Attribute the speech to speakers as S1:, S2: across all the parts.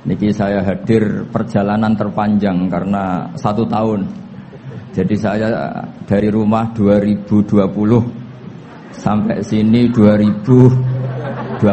S1: Niki saya hadir perjalanan terpanjang karena 1 tahun. Jadi saya dari rumah 2020 sampai sini 2021.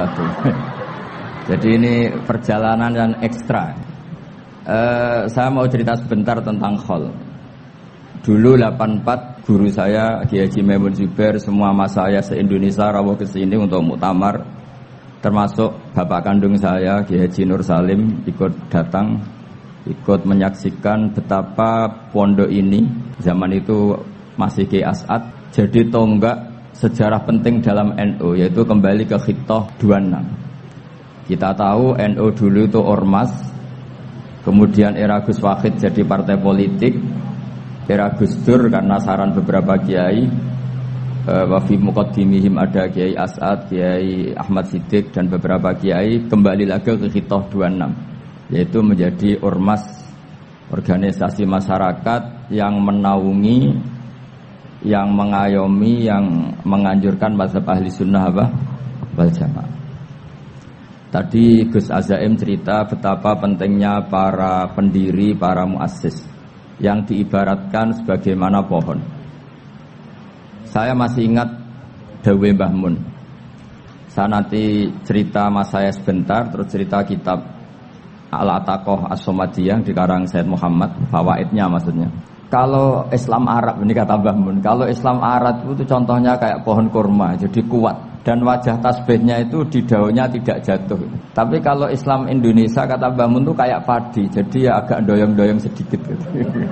S1: Jadi ini perjalanan yang ekstra. Saya mau cerita sebentar tentang khol. Dulu 84 guru saya Kiai Haji Maimun Zubair, semua mas saya se-Indonesia rawuh ke sini untuk muktamar. Termasuk bapak kandung saya Kiai Haji Nur Salim ikut datang, ikut menyaksikan betapa pondok ini zaman itu masih Kiai As'ad jadi tonggak sejarah penting dalam NU, yaitu kembali ke Khittah 26. Kita tahu NU dulu itu ormas, kemudian era Gus Wahid jadi partai politik, era Gus Dur karena saran beberapa kiai, wafi muqaddimihim ada Kiai As'ad, Kiai Ahmad Siddiq dan beberapa kiai kembali lagi ke Khittah 26, yaitu menjadi ormas, organisasi masyarakat yang menaungi, yang mengayomi, yang menganjurkan mazhab ahli sunnah wal jamaah. Tadi Gus Azaim cerita betapa pentingnya para pendiri, para muassis yang diibaratkan sebagaimana pohon. Saya masih ingat Dawe Mbah Mun. Saya nanti cerita mas saya sebentar, terus cerita kitab Al-Ataqoh As-Somadiyah dikarang Said Muhammad, fawaidnya maksudnya. Kalau Islam Arab, ini kata Mbah Mun, kalau Islam Arab itu contohnya kayak pohon kurma, jadi kuat. Dan wajah tasbihnya itu di daunnya tidak jatuh. Tapi kalau Islam Indonesia, kata Mbah Mun itu kayak padi, jadi ya agak doyong-doyong sedikit gitu.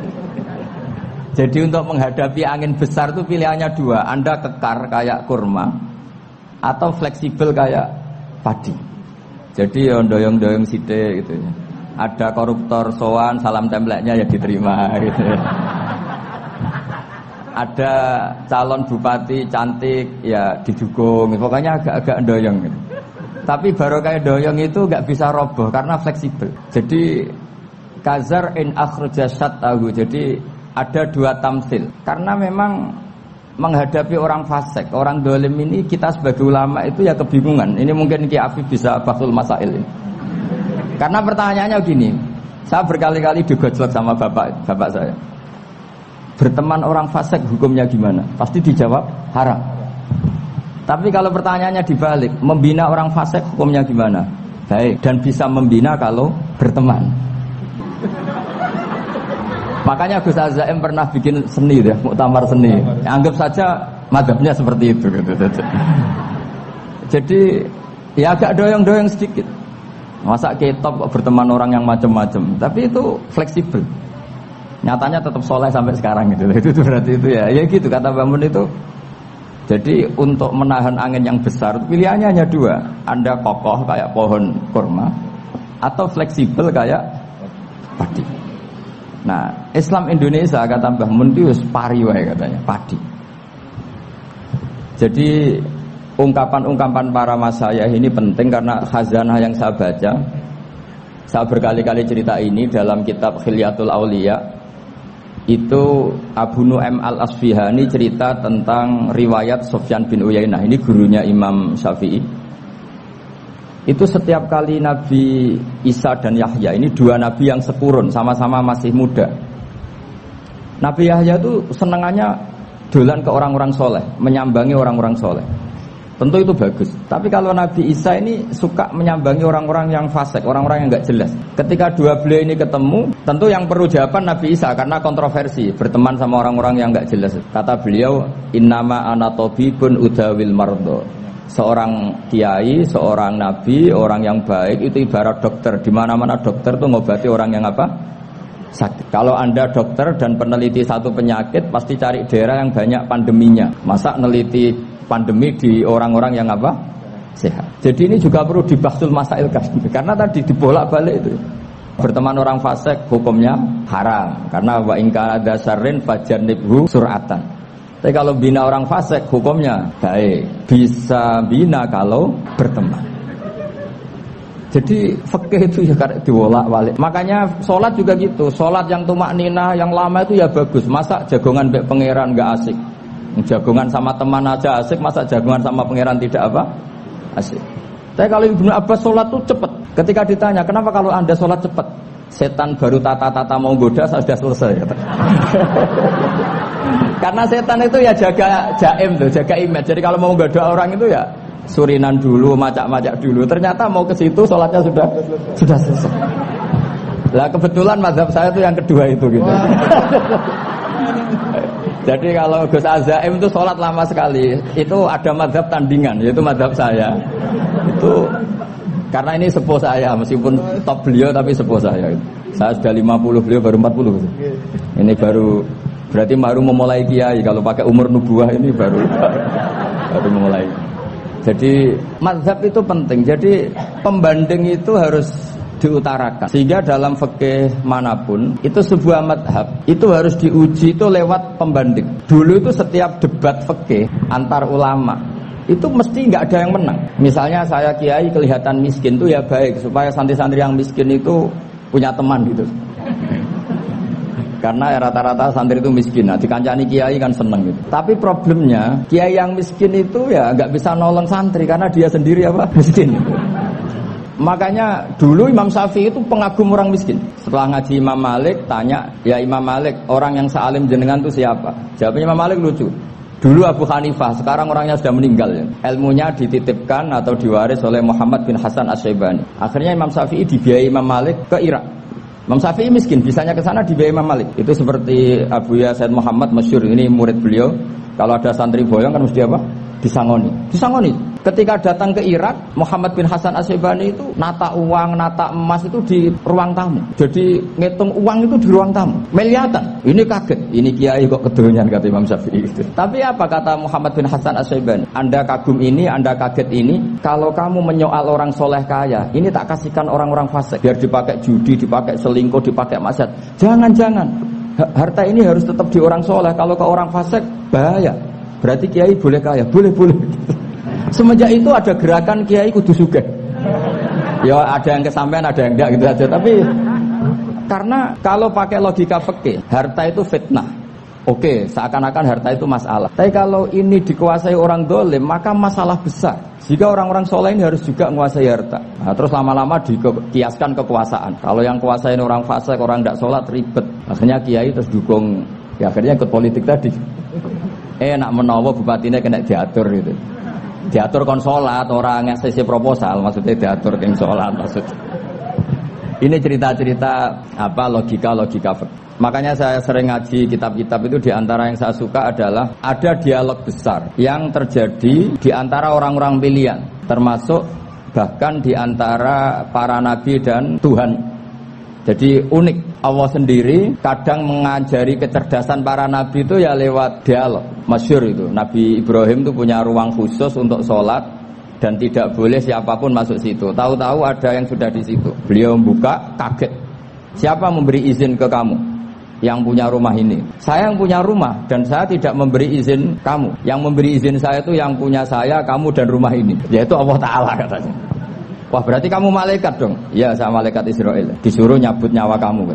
S1: Jadi untuk menghadapi angin besar itu pilihannya 2. Anda kekar kayak kurma atau fleksibel kayak padi. Jadi ya doyong-doyong sithik gitu ya. Ada koruptor sowan, salam templeknya ya diterima gitu ya. Ada calon bupati cantik ya didukung. Pokoknya agak-agak doyong gitu. Tapi baru kayak doyong itu enggak bisa roboh karena fleksibel. Jadi kazar in akhraja syatahu. Jadi ada 2 tamsil. Karena memang menghadapi orang fasik, orang dolim ini kita sebagai ulama itu ya kebingungan. Ini mungkin Ki Afif bisa bahsul masail ini. Karena pertanyaannya gini, saya berkali-kali digojlok sama bapak saya. Berteman orang fasik hukumnya gimana? Pasti dijawab haram. Tapi kalau pertanyaannya dibalik, membina orang fasik hukumnya gimana? Baik, dan bisa membina kalau berteman. Makanya Gus Azaim pernah bikin seni ya, muktamar seni. Anggap saja mazhabnya seperti itu gitu. Jadi ya agak doyong-doyong sedikit. Masa ketop berteman orang yang macam-macam, tapi itu fleksibel. Nyatanya tetap soleh sampai sekarang gitu. Itu berarti itu ya gitu kata Mbah Mun itu. Jadi untuk menahan angin yang besar pilihannya hanya 2. Anda kokoh kayak pohon kurma atau fleksibel kayak padi. Nah, Islam Indonesia kata Mbah Mun itu pari wae katanya, padi. Jadi ungkapan-ungkapan para masayah ini penting karena khazanah yang saya baca. Saya berkali-kali cerita ini dalam kitab Khilyatul Auliya. Itu Abu Nu'aim Al-Asfihani cerita tentang riwayat Sufyan bin Uyainah. Ini gurunya Imam Syafi'i. Itu setiap kali Nabi Isa dan Yahya, ini 2 nabi yang sekurun, sama-sama masih muda. Nabi Yahya itu senangannya dolan ke orang-orang soleh, menyambangi orang-orang soleh. Tentu itu bagus. Tapi kalau Nabi Isa ini suka menyambangi orang-orang yang fasik, orang-orang yang enggak jelas. Ketika 2 beliau ini ketemu, tentu yang perlu jawaban Nabi Isa karena kontroversi, berteman sama orang-orang yang enggak jelas. Kata beliau, innama ana tabibun udawil mardo. Seorang kiai, seorang nabi, orang yang baik itu ibarat dokter. Di mana-mana dokter itu ngobati orang yang apa? Sakit. Kalau Anda dokter dan peneliti satu penyakit, pasti cari daerah yang banyak pandeminya. Masa neliti pandemi di orang-orang yang apa? Sehat. Jadi ini juga perlu dibahsul masailkan. Karena tadi dibolak-balik itu. Berteman orang fasik hukumnya haram. Karena wa in kana dasarrin fajannibhu sur'atan. Tapi kalau bina orang fasik hukumnya baik, bisa bina kalau berteman. Jadi fikih itu ya karek diwolak-walik. Makanya sholat juga gitu. Sholat yang tumakninah yang lama itu ya bagus. Masa jagongan mbek pangeran enggak asik. Jagongan sama teman aja asik, masa jagongan sama pangeran tidak apa? Asik. Tapi kalau Ibnu Abbas sholat tuh cepet. Ketika ditanya, kenapa kalau Anda sholat cepat? Setan baru tata-tata mau goda, saya sudah selesai. Karena setan itu ya jaga jaim tuh, jaga image. Jadi kalau mau goda orang itu ya surinan dulu, macak-macak dulu. Ternyata mau ke situ sholatnya sudah selesai. Lah kebetulan mazhab saya itu yang kedua itu gitu. Jadi kalau Gus Azaim itu sholat lama sekali. Itu ada mazhab tandingan, yaitu mazhab saya. Itu karena ini sepuh saya, meskipun top beliau tapi sepuh saya. Saya sudah 50, beliau baru 40. Ini berarti baru memulai kiai. Kalau pakai umur nubuah ini baru memulai. Jadi mazhab itu penting. Jadi pembanding itu harus diutarakan. Sehingga dalam fikih manapun itu sebuah mazhab itu harus diuji itu lewat pembanding. Dulu itu setiap debat fikih antar ulama itu mesti nggak ada yang menang. Misalnya saya kiai kelihatan miskin tuh ya baik supaya santri-santri yang miskin itu punya teman gitu. Karena rata-rata santri itu miskin. Nah, dikancani kiai kan seneng gitu. Tapi problemnya kiai yang miskin itu ya nggak bisa nolong santri karena dia sendiri apa miskin. Makanya dulu Imam Syafi'i itu pengagum orang miskin. Setelah ngaji Imam Malik tanya, ya Imam Malik orang yang sealim jenengan itu siapa? Jawabnya Imam Malik lucu. Dulu Abu Hanifah, sekarang orangnya sudah meninggal ya. Ilmunya dititipkan atau diwaris oleh Muhammad bin Hasan Asy-Syaibani. Akhirnya Imam Syafi'i dibiayai Imam Malik ke Irak. Imam Syafi'i miskin, bisanya ke sana dibiayai Imam Malik. Itu seperti Abu Ya Said Muhammad masyhur, ini murid beliau. Kalau ada santri boyong kan mesti apa? Disangoni. Ketika datang ke Irak, Muhammad bin Hasan Asy-Syaibani itu nata uang, nata emas itu di ruang tamu. Jadi ngitung uang itu di ruang tamu. Miliatan. Ini kaget. Ini kiai kok kedonyan kata Imam Syafi'i itu. Tapi apa kata Muhammad bin Hasan Asy-Syaibani? Anda kagum ini, Anda kaget ini. Kalau kamu menyoal orang soleh kaya, ini tak kasihkan orang-orang fasik. Biar dipakai judi, dipakai selingkuh, dipakai maksiat. Jangan. Harta ini harus tetap di orang soleh. Kalau ke orang fasik, bahaya. Berarti kiai boleh kaya, boleh. Semenjak itu ada gerakan kiai kudu sugih. Ya ada yang kesampaian, ada yang enggak gitu aja. Tapi karena kalau pakai logika fikih, harta itu fitnah. Oke, seakan-akan harta itu masalah. Tapi kalau ini dikuasai orang dolim, maka masalah besar. Jika orang-orang soleh ini harus juga menguasai harta. Nah, terus lama-lama dikiaskan kekuasaan. Kalau yang kuasain orang fasik, orang tidak sholat ribet. Akhirnya kiai terus dukung. Ya akhirnya ikut politik tadi. Nak menawa bupatinya kena diatur gitu. Diatur kon sholat, orang ngasih proposal, maksudnya diatur keng sholat maksudnya. Ini cerita-cerita apa logika. Makanya saya sering ngaji kitab-kitab itu, diantara yang saya suka adalah ada dialog besar yang terjadi di antara orang-orang pilihan, termasuk bahkan di antara para nabi dan Tuhan. Jadi unik, Allah sendiri kadang mengajari kecerdasan para nabi itu ya lewat dialog. Masyhur itu, Nabi Ibrahim itu punya ruang khusus untuk sholat dan tidak boleh siapapun masuk situ. Tahu-tahu ada yang sudah di situ. Beliau membuka, kaget. Siapa memberi izin ke kamu yang punya rumah ini? Saya yang punya rumah dan saya tidak memberi izin kamu. Yang memberi izin saya itu yang punya saya, kamu dan rumah ini. Yaitu Allah Ta'ala katanya. Wah berarti kamu malaikat dong? Iya saya malaikat Israel. Disuruh nyabut nyawa kamu kan?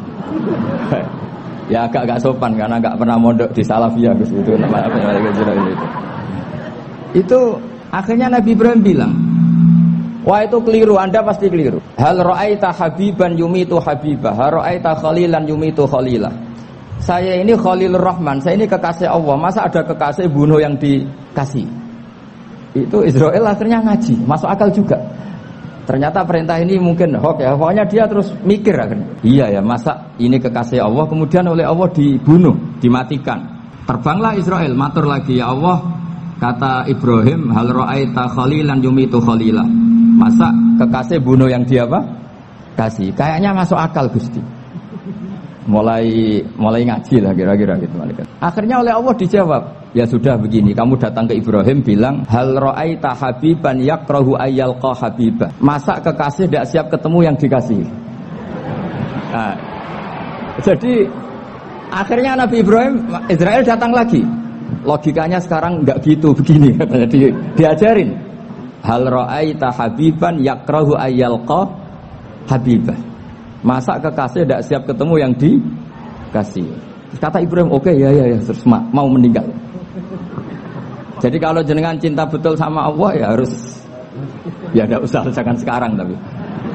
S1: Ya agak sopan karena agak pernah mondok di Salafiyah gitu. Namanya malaikat Israel itu. Itu akhirnya Nabi Ibrahim bilang, wah itu keliru, Anda pasti keliru. Hal ra'aita habiban yumitu habibah, hal ra'aita khalilan yumitu khalilah. Saya ini Khalilur Rahman, saya ini kekasih Allah. Masa ada kekasih bunuh yang dikasih? Itu Israel akhirnya ngaji, masuk akal juga. Ternyata perintah ini mungkin hoax ya. Pokoknya dia terus mikir akhirnya. Iya ya, masa ini kekasih Allah kemudian oleh Allah dibunuh, dimatikan. Terbanglah Israel, matur lagi, ya Allah, kata Ibrahim, hal ra'aita khalilan yumitu khalilah. Masa kekasih bunuh yang dia apa? Kasih. Kayaknya masuk akal Gusti. Mulai ngaji lah kira-kira gitu malaikat. Akhirnya oleh Allah dijawab, ya sudah begini, kamu datang ke Ibrahim bilang, hal ra'aita habiban yakrahu ayyalqa habibah. Masa kekasih tidak siap ketemu yang dikasih. Nah, jadi akhirnya Nabi Ibrahim, Israel datang lagi. Logikanya sekarang enggak gitu, begini katanya diajarin. Hal ra'aita habiban yakrahu ayyalqa habibah. Masa kekasih tidak siap ketemu yang dikasih. Kata Ibrahim, oke, ya terus mau meninggal. Jadi kalau jenengan cinta betul sama Allah ya harus, ya tidak usah, jangan sekarang tapi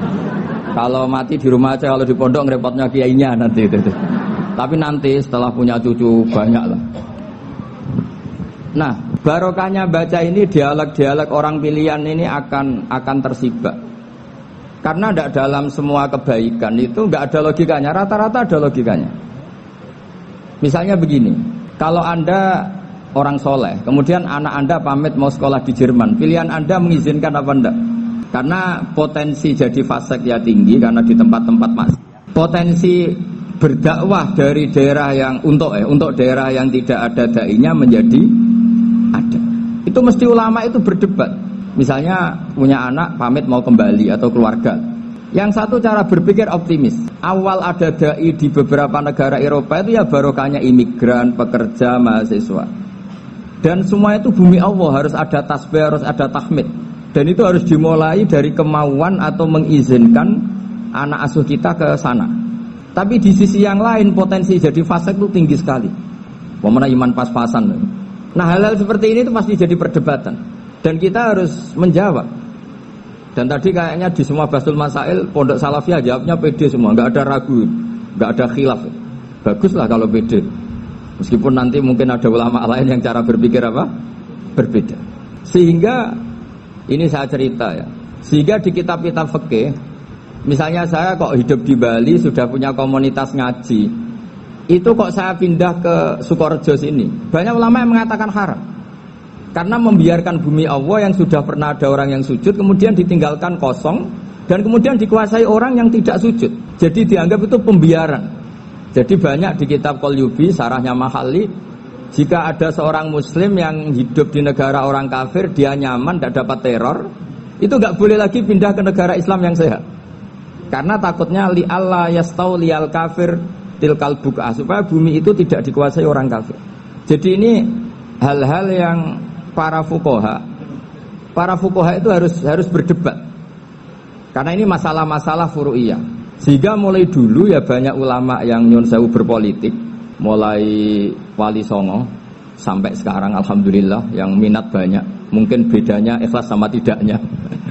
S1: Kalau mati di rumah aja, kalau di pondok ngerepotnya kiainya nanti itu. Tapi nanti setelah punya cucu banyak lah. Nah, barokahnya baca ini dialog-dialog orang pilihan ini akan tersibak. Karena tidak dalam semua kebaikan itu nggak ada logikanya, rata-rata ada logikanya. Misalnya begini, kalau Anda orang soleh, kemudian anak Anda pamit mau sekolah di Jerman, pilihan Anda mengizinkan apa enggak? Karena potensi jadi fasik ya tinggi karena di tempat-tempat maksiat. Potensi berdakwah dari daerah yang untuk daerah yang tidak ada dai-nya menjadi ada. Itu mesti ulama itu berdebat. Misalnya punya anak pamit mau kembali atau keluarga. Yang satu cara berpikir optimis. Awal ada dai di beberapa negara Eropa itu ya barokahnya imigran, pekerja, mahasiswa. Dan semua itu bumi Allah, harus ada tasbih, harus ada tahmid. Dan itu harus dimulai dari kemauan atau mengizinkan anak asuh kita ke sana. Tapi di sisi yang lain potensi jadi fasik itu tinggi sekali. Pemana iman pas-pasan. Nah hal-hal seperti ini itu pasti jadi perdebatan. Dan kita harus menjawab. Dan tadi kayaknya di semua Basul Masail Pondok Salafiyah jawabnya pede semua, nggak ada ragu, nggak ada khilaf. Baguslah kalau pede. Meskipun nanti mungkin ada ulama lain yang cara berpikir apa? Berbeda. Sehingga ini saya cerita ya. Sehingga di kitab-kitab fikih, misalnya saya kok hidup di Bali sudah punya komunitas ngaji, itu kok saya pindah ke Sukorejo sini, banyak ulama yang mengatakan haram. Karena membiarkan bumi Allah yang sudah pernah ada orang yang sujud kemudian ditinggalkan kosong dan kemudian dikuasai orang yang tidak sujud. Jadi dianggap itu pembiaran. Jadi banyak di kitab Qalyubi, sarahnya Mahalli, jika ada seorang muslim yang hidup di negara orang kafir, dia nyaman, tidak dapat teror, itu nggak boleh lagi pindah ke negara Islam yang sehat. Karena takutnya li Allah yastau liyal kafir tilkal buka, supaya bumi itu tidak dikuasai orang kafir. Jadi ini hal-hal yang para fuqaha itu harus berdebat. Karena ini masalah-masalah furu'iyah. Sehingga mulai dulu ya banyak ulama yang nyun sewu berpolitik, mulai Wali Songo sampai sekarang alhamdulillah yang minat banyak. Mungkin bedanya ikhlas sama tidaknya.